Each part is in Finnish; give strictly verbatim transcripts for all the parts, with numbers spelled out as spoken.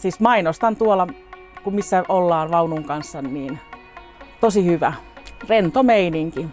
Siis mainostan tuolla, kun missä ollaan vaunun kanssa, niin tosi hyvä. Rento meininki.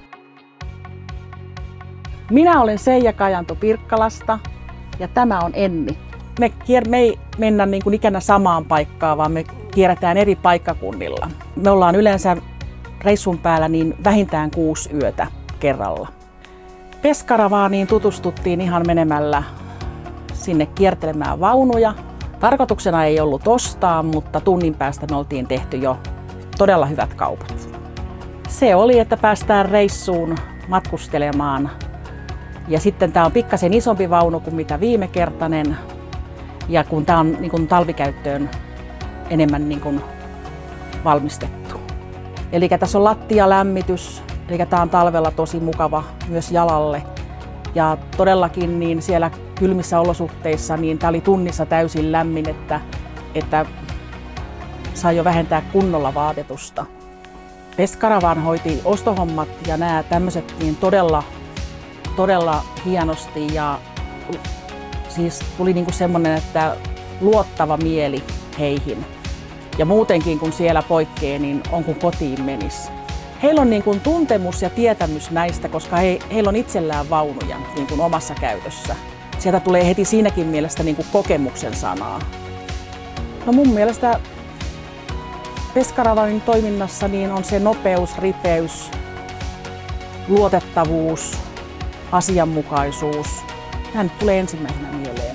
Minä olen Seija Kajanto Pirkkalasta ja tämä on Enni. Me, kier- me ei mennä niin kuin ikänä samaan paikkaan, vaan me kierrätään eri paikkakunnilla. Me ollaan yleensä reissun päällä niin vähintään kuusi yötä kerralla. Peskaravaaniin tutustuttiin ihan menemällä sinne kiertelemään vaunuja. Tarkoituksena ei ollut ostaa, mutta tunnin päästä me oltiin tehty jo todella hyvät kaupat. Se oli, että päästään reissuun matkustelemaan. Ja sitten tämä on pikkasen isompi vaunu kuin mitä viime kertainen. Ja kun tämä on niin kuin talvikäyttöön enemmän niin kuin valmistettu. Eli tässä on lattialämmitys, eli tämä on talvella tosi mukava myös jalalle. Ja todellakin niin siellä kylmissä olosuhteissa niin tämä oli tunnissa täysin lämmin, että, että sai jo vähentää kunnolla vaatetusta. Peskaravan hoiti ostohommat ja nämä tämmöiset niin todella, todella hienosti ja siis tuli niin kuin semmoinen, että luottava mieli heihin. Ja muutenkin kun siellä poikkeaa, niin on kuin kotiin menisi. Heillä on niin kuin tuntemus ja tietämys näistä, koska he, heillä on itsellään vaunuja niin kuin omassa käytössä. Sieltä tulee heti siinäkin mielessä niin kuin kokemuksen sanaa. No mun mielestä Peskaravanin toiminnassa niin on se nopeus, ripeys, luotettavuus, asianmukaisuus. Nämä nyt tulee ensimmäisenä mieleen.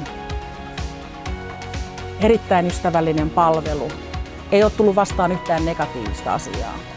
Erittäin ystävällinen palvelu. Ei ole tullut vastaan yhtään negatiivista asiaa.